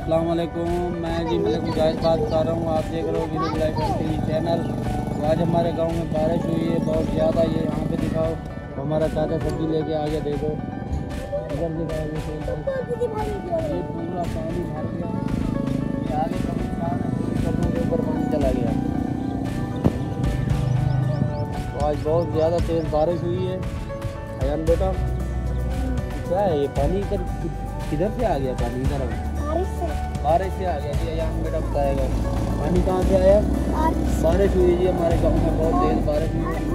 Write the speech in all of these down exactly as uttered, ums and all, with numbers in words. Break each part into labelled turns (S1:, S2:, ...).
S1: अस्सलाम वालेकुम। मैं जी मलिक मुजाहिद बात कर रहा हूँ। आप देख रहे हो विलेज लाइफ टीवी चैनल। तो आज हमारे गांव में बारिश हुई है बहुत ज़्यादा। ये यहाँ पे दिखाओ, हमारा चाचा सब्जी लेके आ गया। देखो इधर दिखाओ, ये पूरा पानी भर गया। ये आगे कब्रिस्तान है, कब्रों के ऊपर पानी चला गया। तो आज बहुत ज़्यादा तेज़ बारिश हुई है। अयान बेटा क्या है ये पानी? इधर किधर से आ गया पानी? इधर बारिश से बारिश से आ गया जी। अयान बेटा बताएगा पानी कहाँ से आया। बारिश हुई जी हमारे गांव में, बहुत तेज बारिश हुई।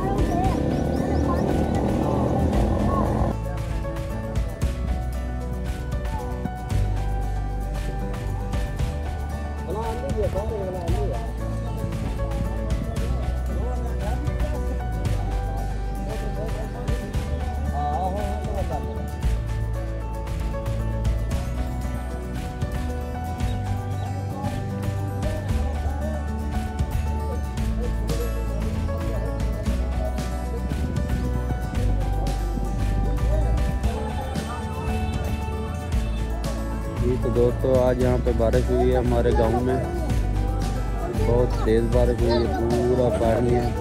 S1: जी तो दोस्तों आज यहाँ पे बारिश हुई है हमारे गांव में, बहुत तेज़ बारिश हुई है, पूरा पानी है।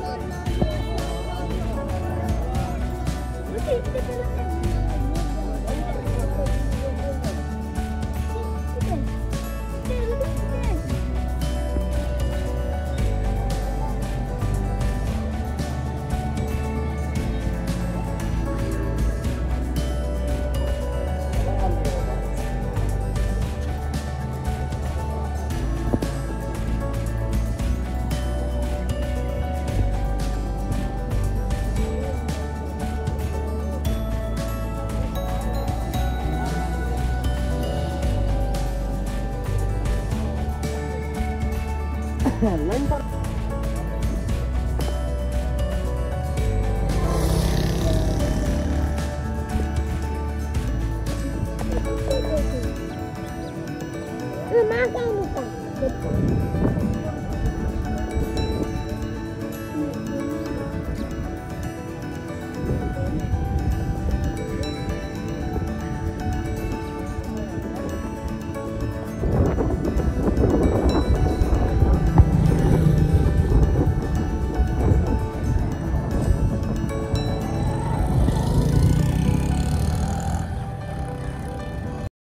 S2: Mama,